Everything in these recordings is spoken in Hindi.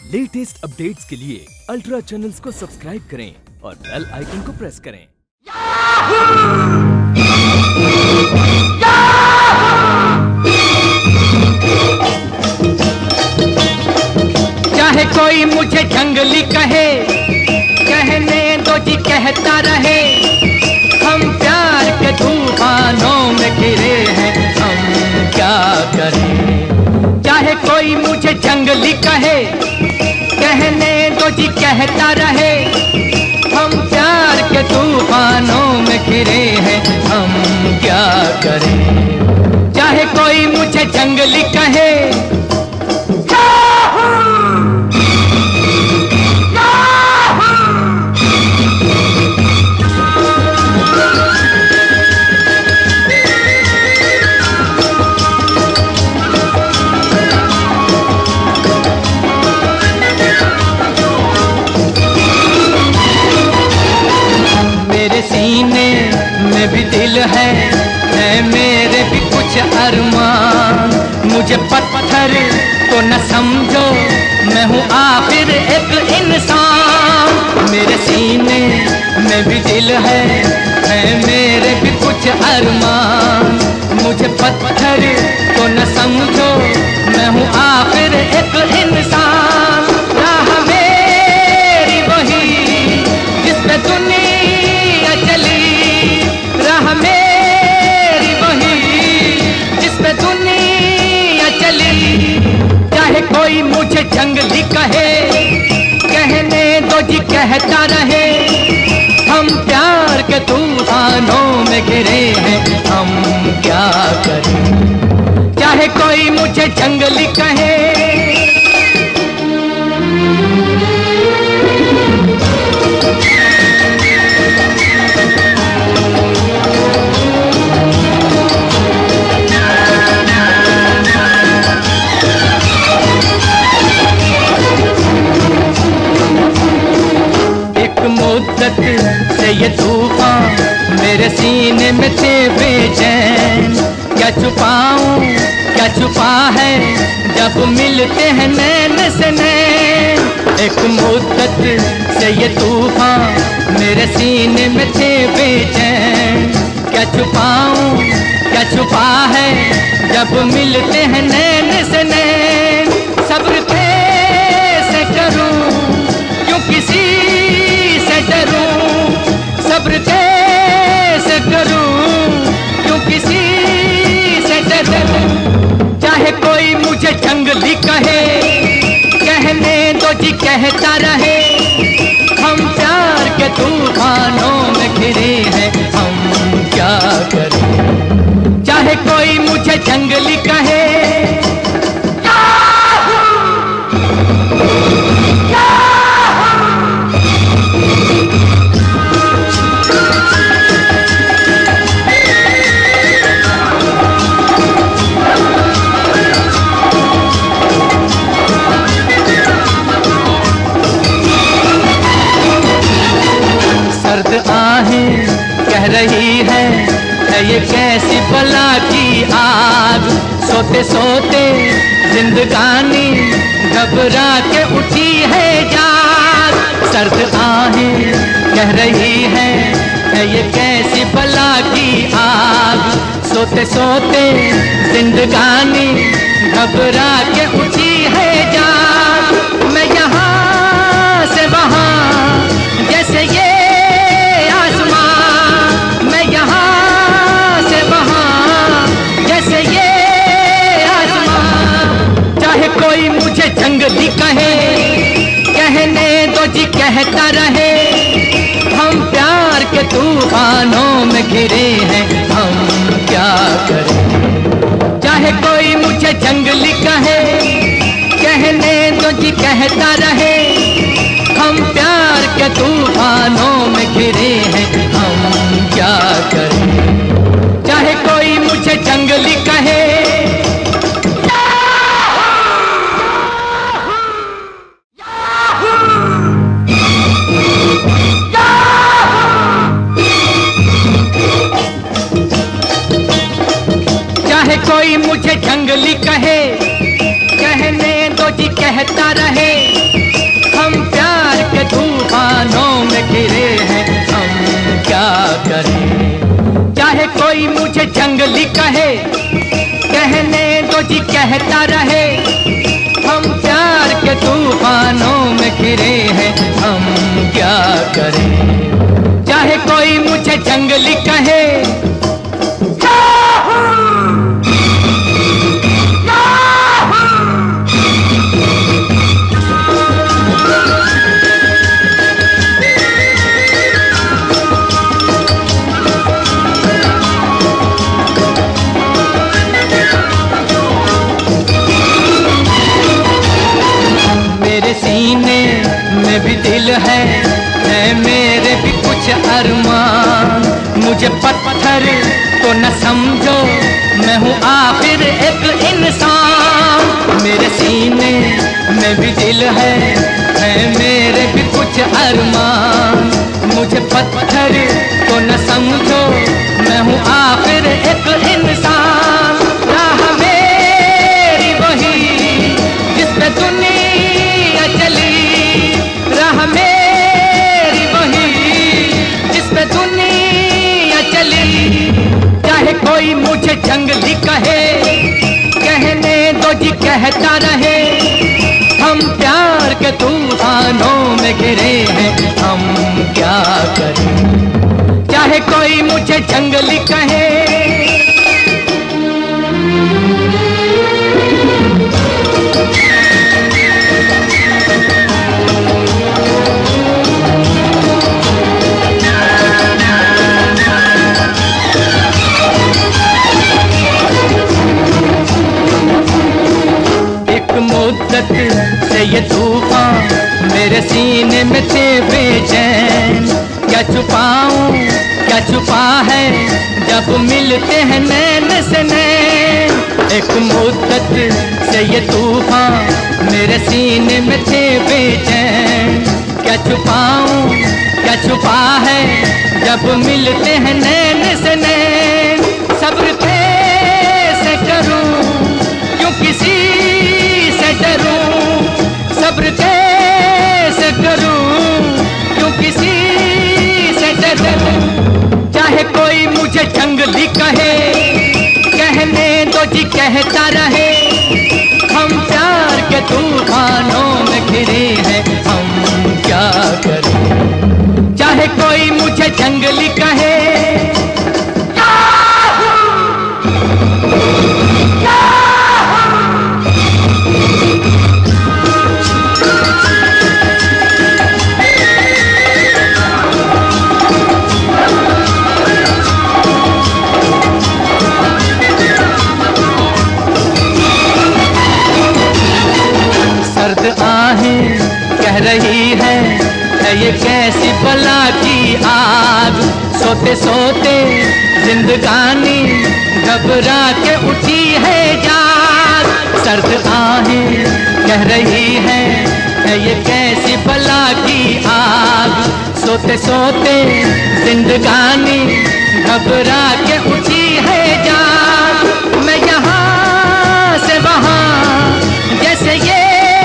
लेटेस्ट अपडेट्स के लिए अल्ट्रा चैनल्स को सब्सक्राइब करें और बेल आइकन को प्रेस करें। चाहे कोई मुझे जंगली कहे, कहने दो जी कहता रहे, हम प्यार के तूफानों में घिरे हैं, हम क्या करें। चाहे कोई मुझे जंगली कहे, कहने दो जी कहता रहे, हम प्यार के तूफानों में घिरे हैं, हम क्या करें। चाहे कोई मुझे जंगली कहे, सीने में भी दिल है मेरे भी कुछ अरमान। मुझे पत्थर तो न समझो, मैं हूँ आखिर एक इंसान। मेरे सीने में भी दिल है मेरे भी कुछ अरमान। मुझे पत्थर तो न समझो, मैं हूँ आखिर एक इंसान। राह मेरी वही जिस पे दुनिया चली, राह मेरी वही जिस पे दुनिया चली। चाहे कोई मुझे जंगली कहे, कहने दो जी कहता रहे, हम प्यार के तूफानों में घिरे हैं, हम क्या करें। चाहे कोई मुझे जंगली कहे, मुद्दत से ये तूफान मेरे सीने में थे बेचैन। क्या छुपाऊं क्या छुपा है जब मिलते हैं नैन से नैन। एक मुद्दत से ये तूफान मेरे सीने में थे बेचैन। क्या छुपाऊं क्या छुपा है जब मिलते हैं नैन से नैन। सब्र कैसे करूं क्यों किसी से डरूं, सब्र कैसे करूं क्यों किसी से डरूं। चाहे कोई मुझे जंगली कहे, कहने दो जी कहता रहे, हम प्यार के तूफानों में घिरे हैं, हम क्या करें। चाहे कोई मुझे जंगली कहे, आहें कह रही है ये कैसी बला की आग। सोते सोते जिंदगानी घबरा के उठी है जाग। सर्द आहें कह रही है ये कैसी बला की आग। सोते सोते जिंदगानी घबरा के उठी है जाग। मैं यहाँ से वहाँ जैसे ये जंगली कहे, कहने दो जी कहता रहे, हम प्यार के तूफानों में घिरे हैं, हम क्या करें। चाहे कोई मुझे जंगली कहे, कहने दो जी कहता रहे, हम प्यार के तूफानों में घिरे हैं, हम क्या करें। चाहे कोई मुझे जंगली कहे, कोई मुझे जंगली कहे, कहने दो जी कहता रहे, हम प्यार के तूफानों में घिरे हैं, हम क्या करें। चाहे कोई मुझे जंगली कहे, कहने दो जी कहता रहे, हम प्यार के तूफानों में घिरे हैं, हम क्या करें। चाहे कोई मुझे जंगली कहे, सीने में भी दिल है मेरे भी कुछ अरमान। मुझे पत्थर तो न समझो, मैं हूँ आखिर एक इंसान। मेरे सीने में भी दिल है मेरे भी कुछ अरमान। मुझे पत्थर तो न समझो, मैं हूँ आखिर एक इंसान। राह मेरी वही जिस पे दुनिया चली, राह मेरी वही जिस पे दुनिया चली। चाहे कोई मुझे जंगली कहे, कहने दो जी कहता रहे, हम प्यार के तूफानों में घिरे हैं, हम क्या करें। चाहे कोई मुझे जंगली कहे, मुद्दत से ये तूफान मेरे सीने में थे बेचैन। क्या छुपाऊं क्या छुपा है जब मिलते हैं नैन से नैन। एक मुद्दत से ये तूफान मेरे सीने में थे बेचैन। क्या छुपाऊं क्या छुपा है जब मिलते हैं नैन से नैन। सब्र कैसे करूं क्यों किसी से डरूं, सब्र कैसे करूं क्यों किसी से डरूं। चाहे कोई मुझे जंगली कहे, कहने दो जी कहता रहे, हम प्यार के तूफानों में घिरे हैं, हम क्या करें। चाहे कोई मुझे जंगली कहे, आहें कह रही है ये कैसी बला की आग। सोते सोते जिंदगानी घबरा के उठी है जाग। सर्द आहें कह रही है ये कैसी बला की आग। सोते सोते जिंदगानी घबरा के उठी है जाग। मैं यहाँ से वहाँ जैसे ये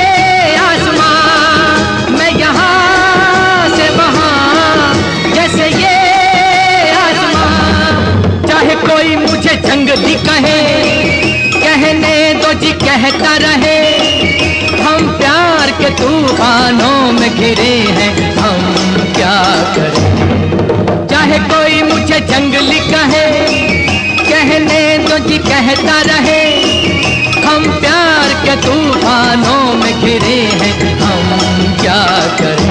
जंगली कहे, कहने दो जी कहता रहे, हम प्यार के तूफानों में घिरे हैं, हम क्या करें। चाहे कोई मुझे जंगली कहे, कहने दो जी कहता रहे, हम प्यार के तूफानों में घिरे हैं, हम क्या करें।